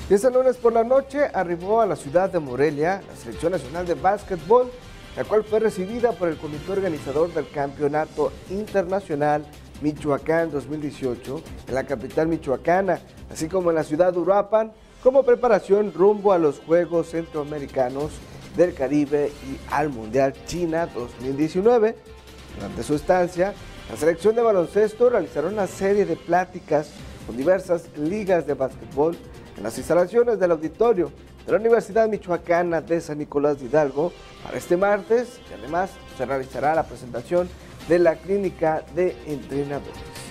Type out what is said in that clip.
Y este lunes por la noche arribó a la ciudad de Morelia la Selección Nacional de Básquetbol, la cual fue recibida por el comité organizador del Campeonato Internacional Michoacán 2018 en la capital michoacana, así como en la ciudad de Uruapan, como preparación rumbo a los Juegos Centroamericanos del Caribe y al Mundial China 2019. Durante su estancia, la selección de baloncesto realizará una serie de pláticas con diversas ligas de básquetbol en las instalaciones del auditorio de la Universidad Michoacana de San Nicolás de Hidalgo para este martes, y además se realizará la presentación de la clínica de entrenadores.